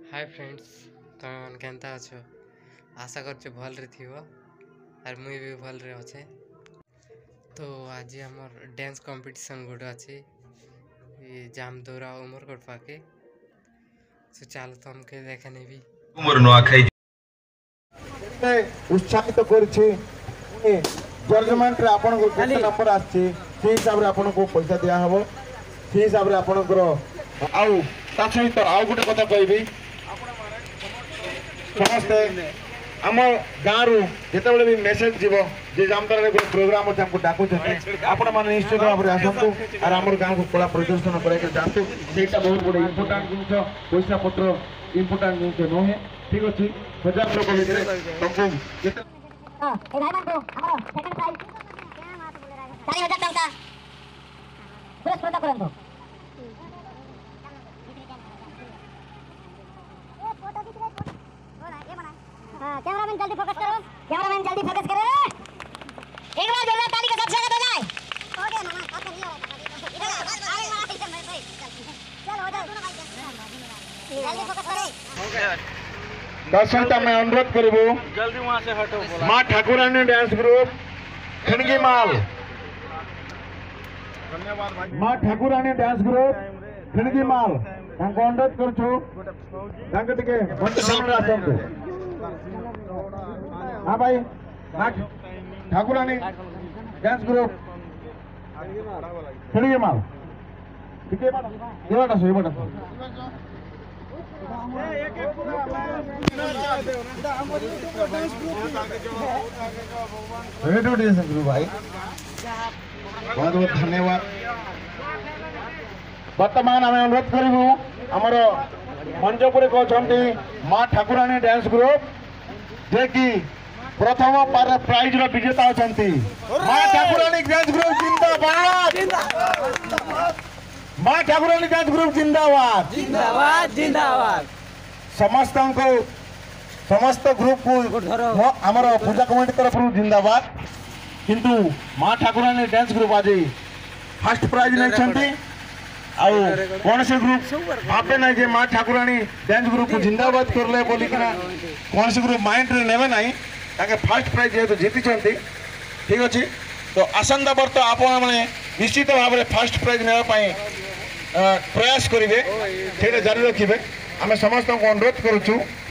Hi friends, तुम मन केनता अच्छो? आशा कर भल रे थिवो और मुई भी भल रे अच्छे। तो आज हमर डांस कंपटीशन गोटे अच्छे ये जामदोरा उमरकोट पाके सो चलो तुमके देखने भी उमर नुआखाई उत्साहित करछि जजमेंट रे आपन को केते नंबर आछि से हिसाब रे आपन को पैसा दिया हबो से हिसाब रे आपन को आउ ता सहित आउ गुटे कथा कहबी समस्ते आम गाँव जिते भी मेसेज जीव जे जामदार रे प्रोग्राम अच्छे हमको डाकू आपण मैंने निश्चित भाव में आसतु और आम गाँव को कला प्रदर्शन करके जातु सेटा बहुत बड़े इंपोर्टाट जिन पैसा पत्र इंपोर्टाट जिन नुहे ठीक अच्छे 1000 लोक भितर तुमको जिते हां ए भाई मान को हमरो सेकंड प्राइज 4000 टंका पुरस्कृत करंतो ए फोटो खींच ले बोला ये बना हां कैमरामैन जल्दी फोकस करो एक बार जोरदार ताली के साथ स्वागत हो जाए हो गया मामा आप कर लिया अरे मामा चल हो जाए जल्दी फोकस करे हो गया। दर्शक मैं अनुरोध करूँ जल्दी वहां से हटो बोला। माँ ठाकुरानी डांस ग्रुप खनगी माल धन्यवाद भाई। माँ ठाकुरानी डांस ग्रुप खनगी माल तांको अनुरोध करछु तांके टिके मंच सामने आसंतु। हां भाई माँ ठाकुरानी डांस ग्रुप खनगी माल टिके ये बाटा भाई बहुत बहुत धन्यवाद। वर्तमान आम अनुरोध करूँ आमर मंचपुर कहते माँ ठाकुरानी डांस ग्रुप जे कि प्रथम प्राइज विजेता अच्छा माँ ठाकुरानी डांस ग्रुप जिंदाबाद माँ ठाकुरानी डांस ग्रुप जिंदाबाद जिंदाबाद जिंदाबाद समस्त ग्रुप को आमर पूजा कमिटी तरफ जिंदाबाद किंतु माँ ठाकुरानी डांस ग्रुप आज फर्स्ट प्राइज नहीं कौन से ग्रुप भावे ना जे माँ ठाकुरानी डांस ग्रुप को जिंदाबाद करले बोलिकिना कौन से ग्रुप माइंड रे नेबे नहीं ताके फर्स्ट प्राइज जेहेतु जीति ठीक अच्छे। तो आसंता वर्ष आपण मैंने निश्चित भाव में फर्स्ट प्राइज नापी प्रयास करेंगे ठीक जारी रखिए आम समस्त को अनुरोध करुचु।